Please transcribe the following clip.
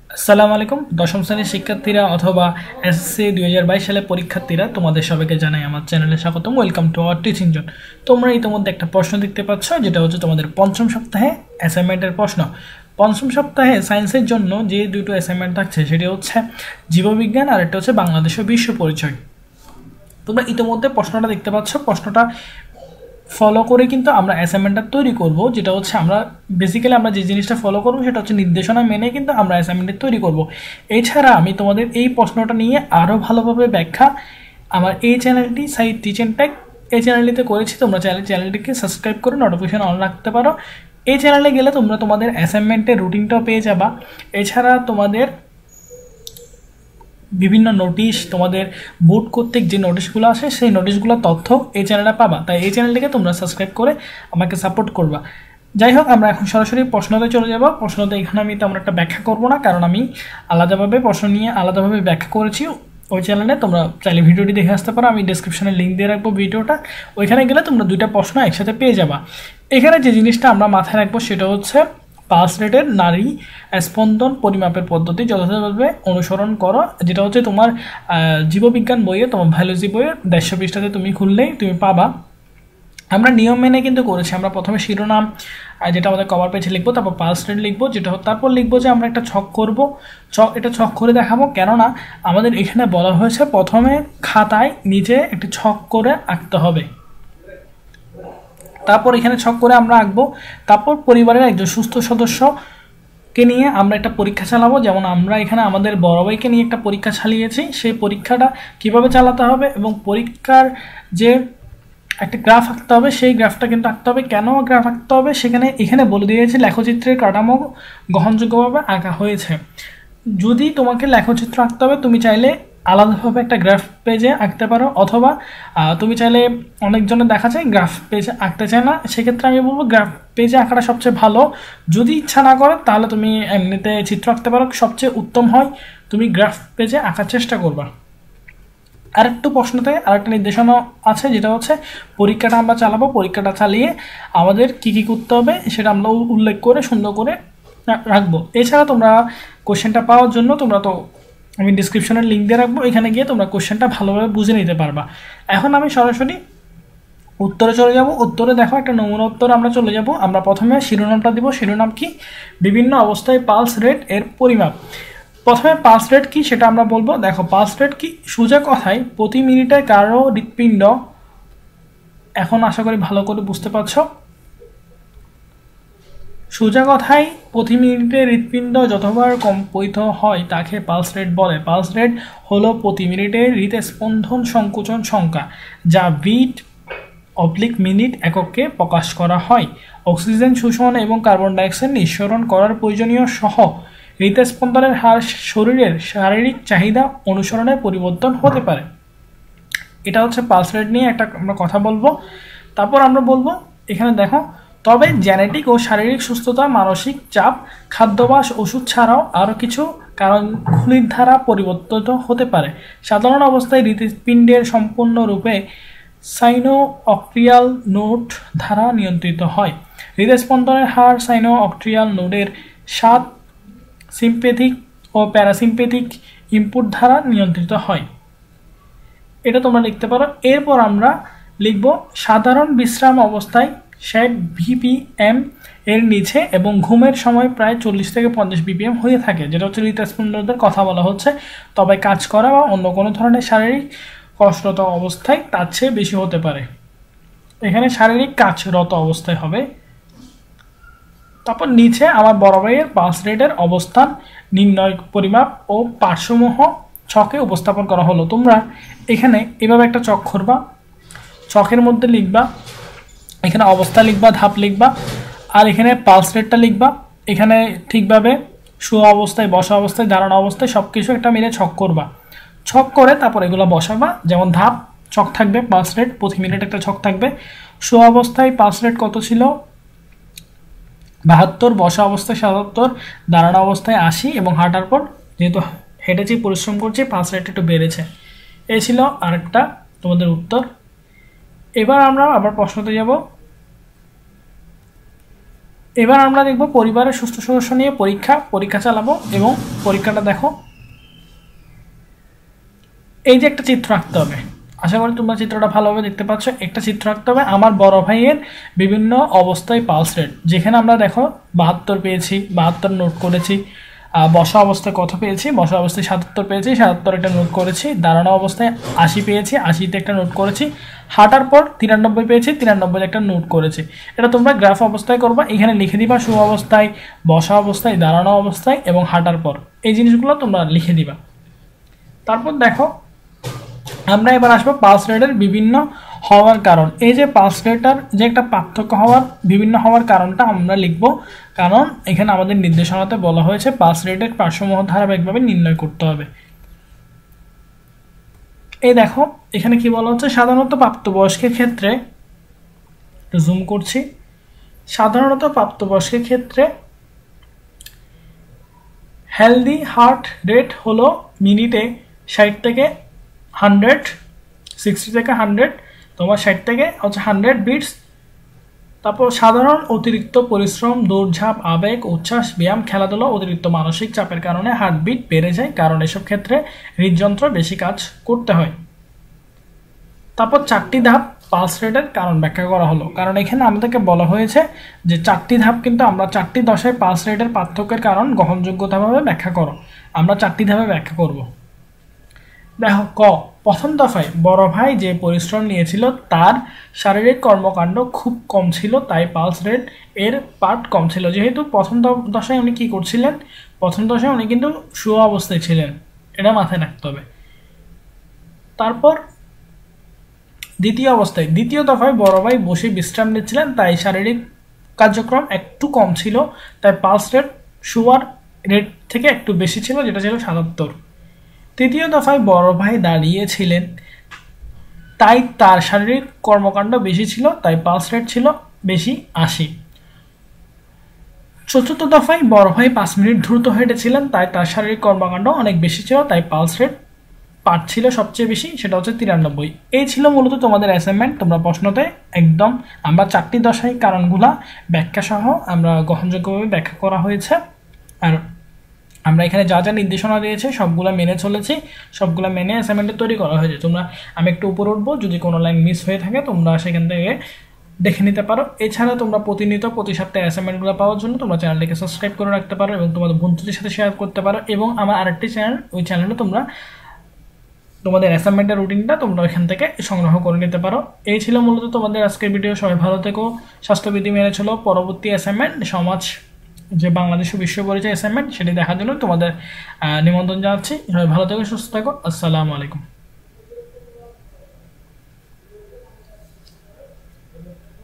আসসালামু আলাইকুম দশম শ্রেণীর শিক্ষার্থীরা অথবা এসএসসি 2022 সালে পরীক্ষার্থীরা তোমাদের সবাইকে জানাই আমার চ্যানেলে স্বাগতম। Welcome to our teaching zone. তোমরা ইতিমধ্যে একটা প্রশ্ন দেখতে পাচ্ছ, যেটা হচ্ছে তোমাদের পঞ্চম সপ্তাহে অ্যাসাইনমেন্টের প্রশ্ন। পঞ্চম সপ্তাহে সায়েন্সের জন্য যে দুটো অ্যাসাইনমেন্ট থাকছে সেটি হচ্ছে জীববিজ্ঞান আর একটা হচ্ছে বাংলাদেশ ও বিশ্ব পরিচয়। তোমরা ইতিমধ্যে প্রশ্নটা দেখতে পাচ্ছ। প্রশ্নটা ফলো করে কিন্তু আমরা অ্যাসাইনমেন্টটা তৈরি করব, যেটা হচ্ছে আমরা বেসিক্যালি আমরা যে জিনিসটা ফলো করব সেটা হচ্ছে নির্দেশনা মেনে কিন্তু আমরা অ্যাসাইনমেন্টটা তৈরি করব। এছাড়া আমি তোমাদের এই প্রশ্নটা নিয়ে আরও ভালোভাবে ব্যাখ্যা আমার এই চ্যানেলটি সাইট টিচিং টেক এই চ্যানেলটিতে করেছি। তোমরা চাইলে চ্যানেলটিকে সাবস্ক্রাইব করে নোটিফিকেশন অন রাখতে পারো। এই চ্যানেলে গেলে তোমরা তোমাদের অ্যাসাইনমেন্টের রুটিনটাও পেয়ে যাবা। এছাড়া তোমাদের বিভিন্ন নোটিশ, তোমাদের বোর্ড কর্তৃক যে নোটিশগুলো আসে সেই নোটিশগুলোর তথ্য এই চ্যানেলে পাবা। তাই এই চ্যানেলটিকে তোমরা সাবস্ক্রাইব করে আমাকে সাপোর্ট করবা। যাই হোক, আমরা এখন সরাসরি প্রশ্নতে চলে যাব। প্রশ্নতে এখানে আমি তেমন একটা ব্যাখ্যা করব না, কারণ আমি আলাদাভাবে প্রশ্ন নিয়ে আলাদাভাবে ব্যাখ্যা করেছি ওই চ্যানেলে। তোমরা চাইলে ভিডিওটি দেখে আসতে পারো, আমি ডেসক্রিপশনে লিঙ্ক দিয়ে রাখবো ভিডিওটা। ওইখানে গেলে তোমরা দুইটা প্রশ্ন একসাথে পেয়ে যাবা। এখানে যে জিনিসটা আমরা মাথায় রাখবো সেটা হচ্ছে পালস রেটের নারী স্পন্দন পরিমাপের পদ্ধতি যথাযথভাবে অনুসরণ করো, যেটা হচ্ছে তোমার জীববিজ্ঞান বইয়ে, তোমার বায়োলজি বইয়ে 150 পৃষ্ঠাতে তুমি খুললেই তুমি পাবা। আমরা নিয়ম মেনে কিন্তু করেছি। আমরা প্রথমে শিরোনাম যেটা আমাদের কভার পেজে লিখবো, তারপর পালস রেট লিখবো, যেটা তারপর লিখবো যে আমরা একটা ছক করব। এটা ছক করে দেখাবো, কেননা আমাদের এখানে বলা হয়েছে প্রথমে খাতায় নিচে একটি ছক করে আঁকতে হবে। তারপর এখানে ছক করে আমরা আঁকবো। তারপর পরিবারের একজন সুস্থ সদস্যকে নিয়ে আমরা একটা পরীক্ষা চালাবো। যেমন আমরা এখানে আমাদের বড় ভাইকে নিয়ে একটা পরীক্ষা চালিয়েছি। সেই পরীক্ষাটা কিভাবে চালাতে হবে এবং পরীক্ষার যে একটা গ্রাফ আঁকতে হবে, সেই গ্রাফটা কিন্তু আঁকতে হবে। কেন গ্রাফ আঁকতে হবে এখানে বলে দিয়েছে লেখচিত্রের কাঠামো গ্রহণযোগ্যভাবে আঁকা হয়েছে। যদি তোমাকে লেখচিত্র আঁকতে হবে, তুমি চাইলে আলাদাভাবে একটা গ্রাফ পেজে আঁকতে পারো, অথবা তুমি চাইলে অনেকজনের দেখা যায় গ্রাফ পেজে আঁকতে চায় না, সেক্ষেত্রে আমি বলবো গ্রাফ পেজে আঁকাটা সবচেয়ে ভালো। যদি ইচ্ছা না করো তাহলে তুমি এমনিতে চিত্র আঁকতে পারো, সবচেয়ে উত্তম হয় তুমি গ্রাফ পেজে আঁকার চেষ্টা করবা। আরেকটু প্রশ্নতে আরেকটা নির্দেশনা আছে, যেটা হচ্ছে পরীক্ষাটা আমরা চালাবো। পরীক্ষাটা চালিয়ে আমাদের কী কী করতে হবে সেটা আমরা উল্লেখ করে সুন্দর করে রাখবো। এছাড়া তোমরা কোশ্চেনটা পাওয়ার জন্য তোমরা তো আমি ডিসক্রিপশনের লিঙ্ক দিয়ে রাখবো, এখানে গিয়ে তোমরা কোশ্চেনটা ভালোভাবে বুঝে নিতে পারবা। এখন আমি সরাসরি উত্তরে চলে যাব। উত্তরে দেখো একটা নমুনা উত্তর আমরা চলে যাব। আমরা প্রথমে শিরোনামটা দিব। শিরোনাম কি? বিভিন্ন অবস্থায় পালস রেট এর পরিমাপ। প্রথমে পালস রেট কি সেটা আমরা বলবো। দেখো, পালস রেট কি? সোজা কথায় প্রতি মিনিটে কারো হৃৎপিণ্ড, এখন আশা করি ভালো করে বুঝতে পারছো। সোজা কথায় প্রতি মিনিটে হৃৎপিণ্ড যতবার কম্পিত হয় তাকে পালস রেট বলে। পালস রেট হলো প্রতি মিনিটে হৃদস্পন্দন সংকুচন সংখ্যা, যা বিট অবলিক মিনিট এককে প্রকাশ করা হয়। অক্সিজেন শোষণ এবং কার্বন ডাইঅক্সাইড নিঃসরণ করার প্রয়োজনীয় সহ হৃদস্পন্দনের হার শরীরের শারীরিক চাহিদা অনুসরণে পরিবর্তন হতে পারে। এটা হচ্ছে পালস রেট নিয়ে একটা আমরা কথা বলবো। তারপর আমরা বলবো এখানে দেখো, তবে জেনেটিক ও শারীরিক সুস্থতা, মানসিক চাপ, খাদ্যাভ্যাস, ওষুধ ছাড়াও আরও কিছু কারণগুলির দ্বারা পরিবর্তিত হতে পারে। সাধারণ অবস্থায় হৃৎপিণ্ডের সম্পূর্ণরূপে সাইনো অক্ট্রিয়াল নোড দ্বারা নিয়ন্ত্রিত হয়। হৃদস্পন্দনের হার সাইনো অক্ট্রিয়াল নোডের 7 সিম্পেথিক ও প্যারাসিম্পেথিক ইনপুট দ্বারা নিয়ন্ত্রিত হয়। এটা তোমরা লিখতে পারো। এরপর আমরা লিখব সাধারণ বিশ্রাম অবস্থায় 60 বিপিএম এর নিচে এবং ঘুমের সময় প্রায় 40 থেকে 50 বিপিএম হয়ে থাকে, যেটা হচ্ছে হৃদস্পন্দনদের কথা বলা হচ্ছে। তবে কাজ করা বা অন্য কোনো ধরনের শারীরিক কষ্টরত অবস্থায় তার চেয়ে বেশি হতে পারে। এখানে শারীরিক কাজরত অবস্থায় হবে। তারপর নিচে আমার বড় ভাইয়ের পালস রেটের অবস্থান নির্ণয় পরিমাপ ও পার্শ্বসমূহ ছকে উপস্থাপন করা হলো। তোমরা এখানে এভাবে একটা চক করবা, চকের মধ্যে লিখবা, এখানে অবস্থা লিখবা, ধাপ লিখবা, আর এখানে পালস রেটটা লিখবা। এখানে ঠিকভাবে শুয়ে অবস্থায়, বসা অবস্থায়, দাঁড়ানো অবস্থায় সব কিছু একটা মিলে ছক করবা। ছক করে তারপর এগুলো বসাবা। যেমন ধাপ ছক থাকবে, পালস রেট প্রতি মিনিট একটা ছক থাকবে। শুয়ে অবস্থায় পালস রেট কত ছিল? 72, বসা অবস্থায় 77, দাঁড়ানো অবস্থায় 80 এবং হাঁটার পর যেহেতু হেঁটেছি, পরিশ্রম করছি, পালস রেট একটু বেড়েছে। এই ছিল আরেকটা তোমাদের উত্তর। এবার আমরা আবার প্রশ্নতে যাব। এবার আমরা দেখব পরিবারের সুস্থ সদস্য নিয়ে পরীক্ষা চালাবো এবং পরীক্ষাটা দেখো। এই যে একটা চিত্র আঁকতে হবে, আশা করি তোমরা চিত্রটা ভালোভাবে দেখতে পাচ্ছ। একটা চিত্র আঁকতে হবে আমার বড় ভাইয়ের বিভিন্ন অবস্থায় পালস রেট, যেখানে আমরা দেখো 72 পেয়েছি, 72 নোট করেছি। বসা অবস্থায় কত পেয়েছি, বসা অবস্থায় 77 পেয়েছি, 77 একটা নোট করেছি। দাঁড়ানো অবস্থায় 80 পেয়েছি, 80তে একটা নোট করেছি। হাঁটার পর 93 পেয়েছি, 93 একটা নোট করেছি। এটা তোমরা গ্রাফ অবস্থায় করবা, এখানে লিখে দিবা শু অবস্থায়, বসা অবস্থায়, দাঁড়ানো অবস্থায় এবং হাঁটার পর, এই জিনিসগুলো তোমরা লিখে দিবা। তারপর দেখো আমরা এবার আসবো পালস রেটের বিভিন্ন হওয়ার কারণ। এই যে পালস রেটার যে একটা পার্থক্য হওয়ার বিভিন্ন হওয়ার কারণটা আমরা লিখব, কারণ এখানে আমাদের নির্দেশনাতে বলা হয়েছে পালস রেটের পার্শ্বমহ ধারাবাহিকভাবে নির্ণয় করতে হবে। এই দেখো এখানে কি বলা হচ্ছে, সাধারণত প্রাপ্তবয়স্কের ক্ষেত্রে, একটু জুম করছি, সাধারণত প্রাপ্তবয়স্কের ক্ষেত্রে হেলদি হার্ট রেট হলো মিনিটে 60 থেকে 100, 60 থেকে 100, তোমার 60 থেকে হচ্ছে 100 বিটস। তারপর সাধারণ অতিরিক্ত পরিশ্রম, দৌড়ঝাঁপ, আবেগ, উচ্ছ্বাস, ব্যায়াম, খেলাধুলা, অতিরিক্ত মানসিক চাপের কারণে হার্টবিট বেড়ে যায়, কারণ এসব ক্ষেত্রে হৃদযন্ত্র বেশি কাজ করতে হয়। তারপর 4টি ধাপ পালস রেটের কারণ ব্যাখ্যা করা হলো, কারণ এখানে আমাদেরকে বলা হয়েছে যে 4টি ধাপ, কিন্তু আমরা 4টি দশায় পালস রেটের পার্থক্যের কারণ গ্রহণযোগ্যতাভাবে ব্যাখ্যা করো। আমরা 4টি ধাপে ব্যাখ্যা করব। দেখো ক, প্রথম দফায় বড় ভাই যে পরিশ্রম নিয়েছিল তার শারীরিক কর্মকাণ্ড খুব কম ছিল, তাই পালস রেট এর পার্ট কম ছিল। যেহেতু প্রথম দশায় উনি কি করছিলেন, প্রথম দশায় উনি কিন্তু শুয়া অবস্থায় ছিলেন, এটা মাথায় রাখতে হবে। তারপর দ্বিতীয় দফায় বড় ভাই বসে বিশ্রাম নিচ্ছিলেন, তাই শারীরিক কার্যক্রম একটু কম ছিল, তাই পালস রেট শুয়ার রেট থেকে একটু বেশি ছিল, যেটা ছিল 77। তৃতীয় দফায় বড় ভাই দাঁড়িয়েছিলেন, তাই তার শারীরিক কর্মকাণ্ড বেশি ছিল, তাই পালস রেট ছিল বেশি 80। চতুর্থ দফায় বড় ভাই 5 মিনিট দ্রুত হেঁটেছিলেন, তাই তার শারীরিক কর্মকাণ্ড অনেক বেশি ছিল, তাই পালস রেট পার্ট ছিল সবচেয়ে বেশি, সেটা হচ্ছে 93। এই ছিল মূলত তোমাদের অ্যাসাইনমেন্ট। তোমরা প্রশ্নতে একদম আমরা 4টি দশায় কারণগুলা ব্যাখ্যা সহ আমরা গ্রহণযোগ্যভাবে ব্যাখ্যা করা হয়েছে। আর আমরা এখানে যা যা নির্দেশনা দিয়েছে সবগুলো মেনে চলেছি, সবগুলো মেনে অ্যাসাইনমেন্টে তৈরি করা হয়েছে। তোমরা, আমি একটু উপরে উঠবো, যদি কোনো লাইন মিস হয়ে থাকে তোমরা সেখান থেকে দেখে নিতে পারো। এছাড়া তোমরা প্রতিনিয়ত প্রতি সপ্তাহে অ্যাসাইনমেন্টগুলো পাওয়ার জন্য তোমরা চ্যানেলটিকে সাবস্ক্রাইব করে রাখতে পারো এবং তোমাদের বন্ধুদের সাথে শেয়ার করতে পারো। এবং আমার আরেকটি চ্যানেল, ওই চ্যানেলে তোমরা তোমাদের অ্যাসাইনমেন্টের রুটিনটা তোমরা এখান থেকে সংগ্রহ করে নিতে পারো। এই ছিল মূলত তোমাদের আজকের ভিডিও। সবাই ভালো থেকো, স্বাস্থ্যবিধি মেনে চলো। পরবর্তী অ্যাসাইনমেন্ট সমাজ যে বাংলাদেশ ও বিশ্ব পরিচয় অ্যাসাইনমেন্ট, সেটি দেখার জন্য তোমাদের নিমন্ত্রণ জানাচ্ছি। সবাই ভালো থেকো, সুস্থ থাকো। আসসালামু আলাইকুম।